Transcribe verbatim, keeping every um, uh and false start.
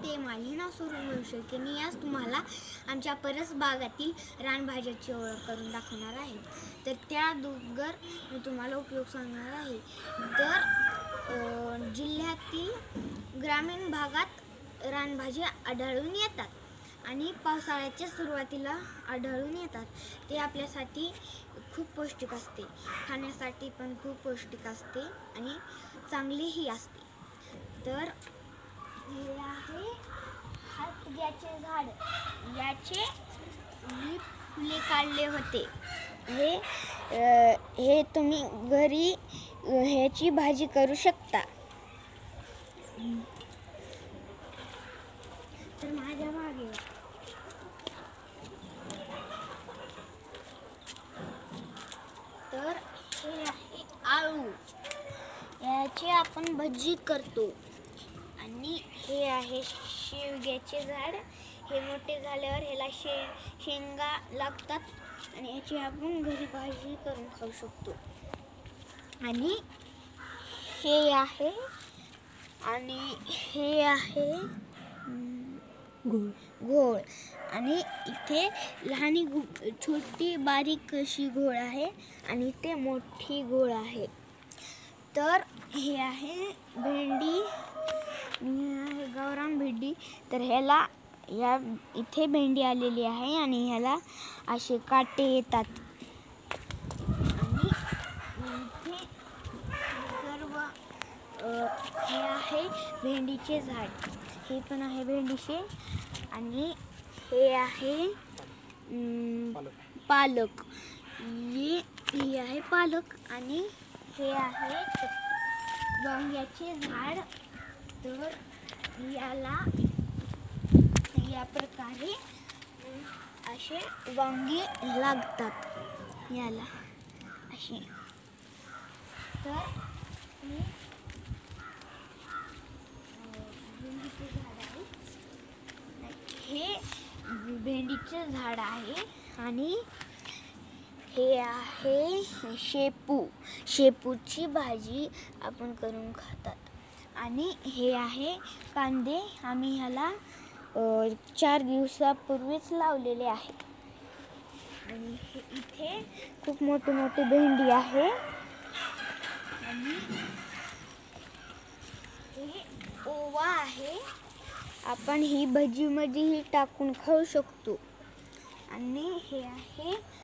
ते माझे नाव सुरू शेळके. मी आज तुम्हाला आमच्या परस भागातील रानभाज्याची ओळख करून दाखवणार आहे. तर त्या अगोदर मी तुम्हाला उपयोग सांगणार आहे. तर जिल्ह्यातील ग्रामीण भागात रानभाज्या आढळून येतात आणि पावसाळ्याच्या सुरुवातीला आढळून येतात. ते आपल्यासाठी खूप पौष्टिक असते, खाण्यासाठी पण खूप पौष्टिक असते आणि चांगलीही असते. तर हे आहे हातग्याचे झाड. याचे मी फुले काढले होते. हे हे तुम्ही घरी ह्याची भाजी करू शकता. तर माझ्या मागे तर हे आहे आळू. याची आपण भजी करतो. आणि हे आहे शेवग्याचे झाड. हे मोठे झाल्यावर ह्याला शे शेंगा लागतात आणि याची आपण घरी भाजी करून खाऊ शकतो. आणि हे आहे आणि हे आहे घोळ घोळ आणि इथे लहानी छोटी बारीक अशी घोळ आहे आणि इथे मोठी घोळ आहे. तर हे आहे भेंडी, आहे गावरान भेंडी. तर ह्याला या इथे भेंडी आलेली आहे आणि ह्याला असे काटे येतात. आणि इथे सर्व हे आहे भेंडीचे झाड. हे पण आहे भेंडीचे. आणि हे आहे पालक. हे हे आहे पालक. आणि हे आहे वांग्याचे झाड. तर याला या प्रकारे असे वांगी लागतात याला असे. तर भेंडीचे झाड आहे. हे भेंडीचे झाड आहे. आणि हे आहे शेपू. शेपूची भाजी आपण करून खातात. आणि हे आहे कांदे. आम्ही ह्याला चार दिवसापूर्वीच लावलेले आहे. आणि इथे खूप मोठी मोठी भेंडी आहे. आणि हे ओवा आहे. आपण ही भजीमध्येही टाकून खाऊ शकतो. आणि हे आहे